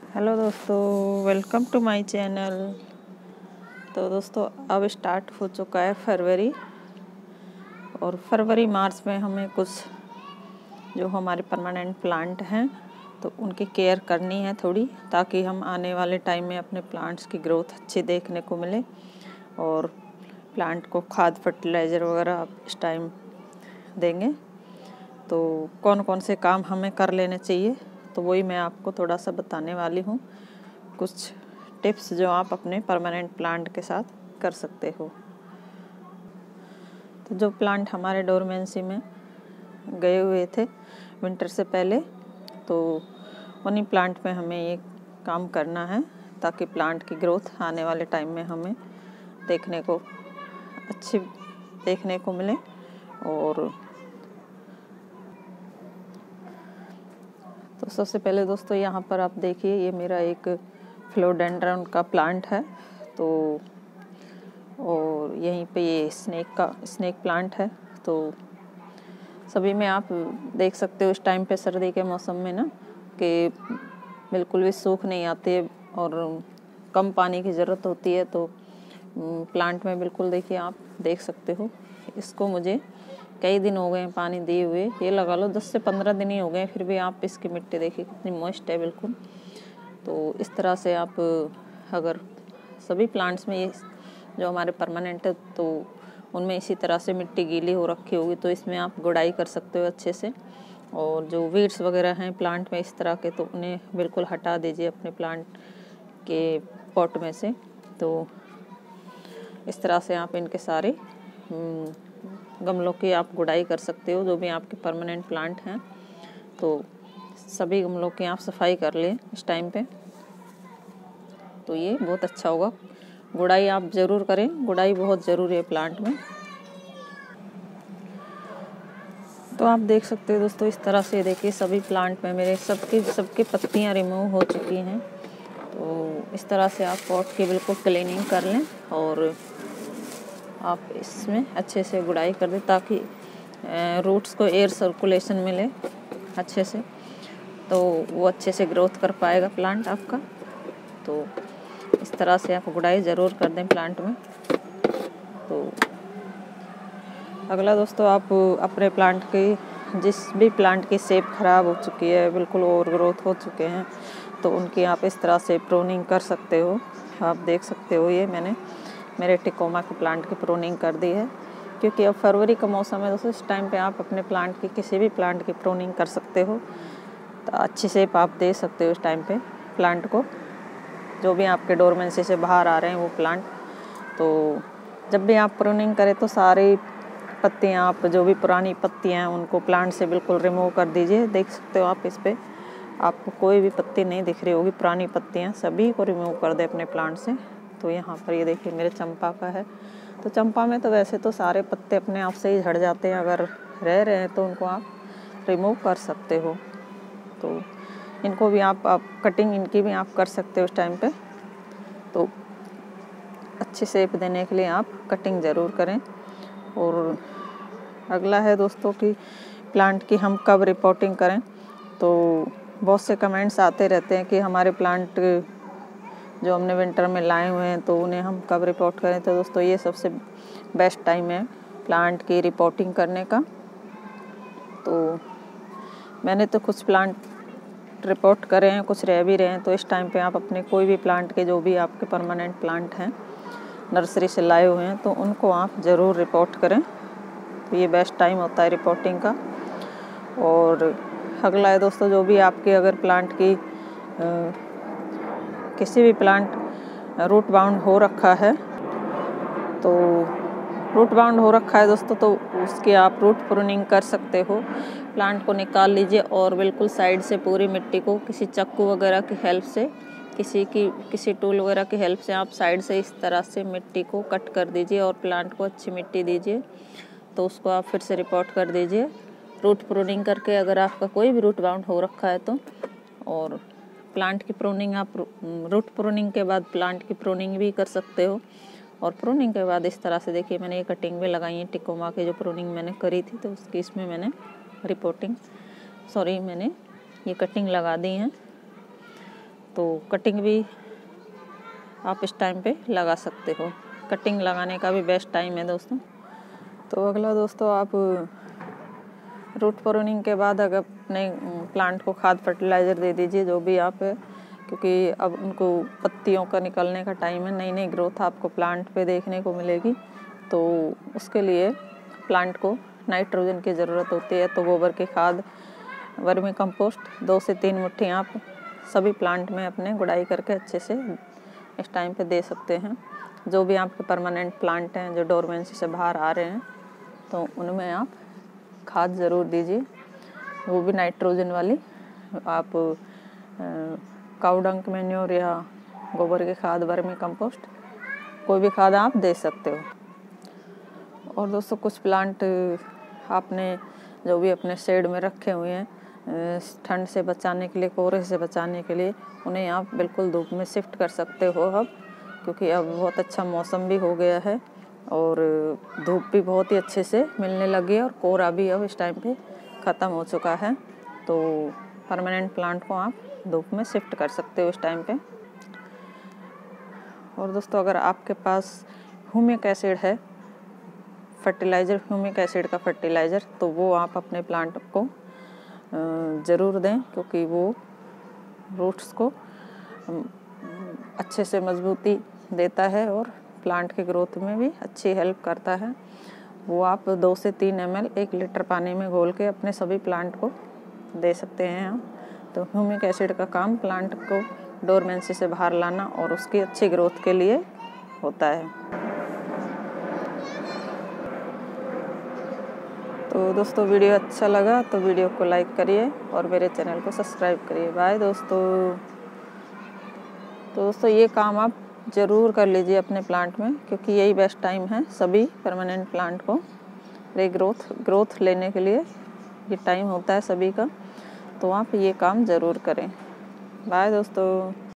Hello दोस्तों, welcome to my channel. तो दोस्तों अब स्टार्ट हो चुका है फरवरी, और फरवरी मार्च में हमें कुछ जो हमारे परमानेंट प्लांट हैं तो उनकी केयर करनी है थोड़ी, ताकि हम आने वाले टाइम में अपने प्लांट्स की ग्रोथ अच्छी देखने को मिले और प्लांट को खाद फर्टिलाइज़र वगैरह इस टाइम देंगे। तो कौन कौन से काम हमें कर लेने चाहिए, तो वही मैं आपको थोड़ा सा बताने वाली हूँ, कुछ टिप्स जो आप अपने परमानेंट प्लांट के साथ कर सकते हो। तो जो प्लांट हमारे डोरमेंसी में गए हुए थे विंटर से पहले, तो उन्हीं प्लांट में हमें ये काम करना है, ताकि प्लांट की ग्रोथ आने वाले टाइम में हमें देखने को अच्छी देखने को मिले। और तो सबसे पहले दोस्तों यहाँ पर आप देखिए, ये मेरा एक फिलोडेंड्रन का प्लांट है। तो और यहीं पे ये स्नेक प्लांट है। तो सभी में आप देख सकते हो इस टाइम पे सर्दी के मौसम में ना कि बिल्कुल भी सूख नहीं आती है और कम पानी की ज़रूरत होती है। तो प्लांट में बिल्कुल देखिए, आप देख सकते हो, इसको मुझे कई दिन हो गए हैं पानी दिए हुए, ये लगा लो 10 से 15 दिन ही हो गए, फिर भी आप इसकी मिट्टी देखिए कितनी मॉइस्ट है बिल्कुल। तो इस तरह से आप अगर सभी प्लांट्स में ये जो हमारे परमानेंट है तो उनमें इसी तरह से मिट्टी गीली हो रखी होगी, तो इसमें आप गुड़ाई कर सकते हो अच्छे से। और जो वीड्स वगैरह हैं प्लांट में इस तरह के, तो उन्हें बिल्कुल हटा दीजिए अपने प्लांट के पॉट में से। तो इस तरह से आप इनके सारे गमलों की आप गुड़ाई कर सकते हो, जो भी आपके परमानेंट प्लांट हैं। तो सभी गमलों की आप सफाई कर लें इस टाइम पे, तो ये बहुत अच्छा होगा। गुड़ाई आप ज़रूर करें, गुड़ाई बहुत ज़रूरी है प्लांट में। तो आप देख सकते हो दोस्तों, इस तरह से देखिए सभी प्लांट में मेरे सबकी पत्तियां रिमूव हो चुकी हैं। तो इस तरह से आप पॉट की बिल्कुल क्लीनिंग कर लें और आप इसमें अच्छे से गुड़ाई कर दें, ताकि रूट्स को एयर सर्कुलेशन मिले अच्छे से, तो वो अच्छे से ग्रोथ कर पाएगा प्लांट आपका। तो इस तरह से आप गुड़ाई ज़रूर कर दें प्लांट में। तो अगला दोस्तों, आप अपने प्लांट की जिस भी प्लांट की शेप ख़राब हो चुकी है, बिल्कुल ओवर ग्रोथ हो चुके हैं, तो उनकी आप इस तरह से प्रूनिंग कर सकते हो। आप देख सकते हो, ये मैंने मेरे टिकोमा के प्लांट की प्रूनिंग कर दी है, क्योंकि अब फरवरी का मौसम है दोस्तों। इस टाइम पे आप अपने प्लांट की किसी भी प्लांट की प्रूनिंग कर सकते हो, तो अच्छी शेप आप दे सकते हो इस टाइम पे प्लांट को, जो भी आपके डोरमेंसी से बाहर आ रहे हैं वो प्लांट। तो जब भी आप प्रूनिंग करें तो सारी पत्तियां, आप जो भी पुरानी पत्तियां हैं उनको प्लांट से बिल्कुल रिमूव कर दीजिए। देख सकते हो आप इस पे, आपको कोई भी पत्ती नहीं दिख रही होगी, पुरानी पत्तियां सभी को रिमूव कर दे अपने प्लांट से। तो यहाँ पर ये देखिए मेरे चंपा का है। तो चंपा में तो वैसे तो सारे पत्ते अपने आप से ही झड़ जाते हैं, अगर रह रहे हैं तो उनको आप रिमूव कर सकते हो। तो इनको भी आप कटिंग इनकी भी आप कर सकते हो इस टाइम पे। तो अच्छी शेप देने के लिए आप कटिंग ज़रूर करें। और अगला है दोस्तों कि प्लांट की हम कब रिपोर्टिंग करें। तो बहुत से कमेंट्स आते रहते हैं कि हमारे प्लांट जो हमने विंटर में लाए हुए हैं तो उन्हें हम कब रिपोर्ट करें। तो दोस्तों ये सबसे बेस्ट टाइम है प्लांट की रिपोर्टिंग करने का। तो मैंने तो कुछ प्लांट रिपोर्ट करे हैं, कुछ रह भी रहे हैं। तो इस टाइम पे आप अपने कोई भी प्लांट के, जो भी आपके परमानेंट प्लांट हैं नर्सरी से लाए हुए हैं, तो उनको आप ज़रूर रिपोर्ट करें। तो ये बेस्ट टाइम होता है रिपोर्टिंग का। और अगला है दोस्तों, जो भी आपके अगर प्लांट की किसी भी प्लांट रूट बाउंड हो रखा है, तो रूट बाउंड हो रखा है दोस्तों, तो उसकी आप रूट प्रूनिंग कर सकते हो। प्लांट को निकाल लीजिए और बिल्कुल साइड से पूरी मिट्टी को किसी चाकू वगैरह की हेल्प से, किसी टूल वगैरह की हेल्प से आप साइड से इस तरह से मिट्टी को कट कर दीजिए और प्लांट को अच्छी मिट्टी दीजिए। तो उसको आप फिर से रिपोर्ट कर दीजिए रूट प्रूनिंग करके, अगर आपका कोई भी रूट बाउंड हो रखा है तो। और प्लांट की प्रूनिंग आप रूट प्रूनिंग के बाद प्लांट की प्रूनिंग भी कर सकते हो। और प्रूनिंग के बाद इस तरह से देखिए मैंने ये कटिंग भी लगाई है टिकोमा की, जो प्रूनिंग मैंने करी थी, तो उसकी इसमें मैंने मैंने ये कटिंग लगा दी हैं। तो कटिंग भी आप इस टाइम पे लगा सकते हो। कटिंग लगाने का भी बेस्ट टाइम है दोस्तों। तो अगला दोस्तों, आप रूट प्रूनिंग के बाद अगर अपने प्लांट को खाद फर्टिलाइज़र दे दीजिए, जो भी आप, क्योंकि अब उनको पत्तियों का निकलने का टाइम है, नई नई ग्रोथ आपको प्लांट पे देखने को मिलेगी। तो उसके लिए प्लांट को नाइट्रोजन की ज़रूरत होती है। तो गोबर की खाद, वर्मी कंपोस्ट 2 से 3 मुट्ठी आप सभी प्लांट में अपने गुड़ाई करके अच्छे से इस टाइम पे दे सकते हैं। जो भी आपके परमानेंट प्लांट हैं जो डोरमेंसी से बाहर आ रहे हैं, तो उनमें आप खाद ज़रूर दीजिए, वो भी नाइट्रोजन वाली। आप काऊ डंक मैन्योर या गोबर की खाद, वर्मी कंपोस्ट, कोई भी खाद आप दे सकते हो। और दोस्तों, कुछ प्लांट आपने जो भी अपने शेड में रखे हुए हैं ठंड से बचाने के लिए, कोहरे से बचाने के लिए, उन्हें आप बिल्कुल धूप में शिफ्ट कर सकते हो अब, क्योंकि अब बहुत अच्छा मौसम भी हो गया है और धूप भी बहुत ही अच्छे से मिलने लगी है और कोहरा भी अब इस टाइम पे ख़त्म हो चुका है। तो परमानेंट प्लांट को आप धूप में शिफ्ट कर सकते हो इस टाइम पे। और दोस्तों, अगर आपके पास ह्यूमिक एसिड है, फर्टिलाइज़र, ह्यूमिक एसिड का फर्टिलाइज़र, तो वो आप अपने प्लांट को ज़रूर दें, क्योंकि वो रूट्स को अच्छे से मजबूती देता है और प्लांट के ग्रोथ में भी अच्छी हेल्प करता है। वो आप 2 से 3 ml 1 लीटर पानी में घोल के अपने सभी प्लांट को दे सकते हैं। तो ह्यूमिक एसिड का काम प्लांट को डोरमेंसी से बाहर लाना और उसकी अच्छी ग्रोथ के लिए होता है। तो दोस्तों, वीडियो अच्छा लगा तो वीडियो को लाइक करिए और मेरे चैनल को सब्सक्राइब करिए। बाय दोस्तों। तो दोस्तों, ये काम आप ज़रूर कर लीजिए अपने प्लांट में, क्योंकि यही बेस्ट टाइम है सभी परमानेंट प्लांट को ग्रोथ लेने के लिए। ये टाइम होता है सभी का, तो आप ये काम ज़रूर करें। बाय दोस्तों।